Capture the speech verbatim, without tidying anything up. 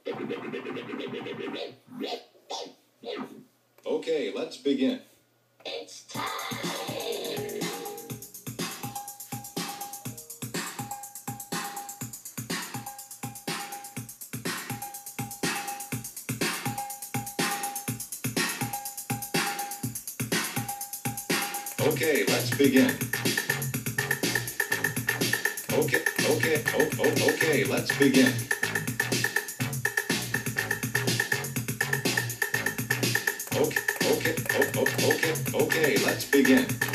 Okay, let's begin. It's time. Okay, let's begin. Okay, okay, oh, oh, okay, let's begin. Okay, okay, oh, oh, okay, okay, let's begin.